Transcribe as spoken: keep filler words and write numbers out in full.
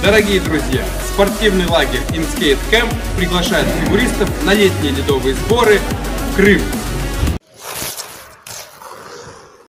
Дорогие друзья, спортивный лагерь InSkate Camp приглашает фигуристов на летние ледовые сборы в Крым.